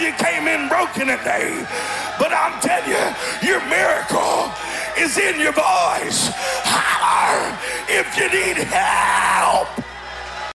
you came in broken today, but I'm telling you, your miracle is in your voice. Holler if you need help.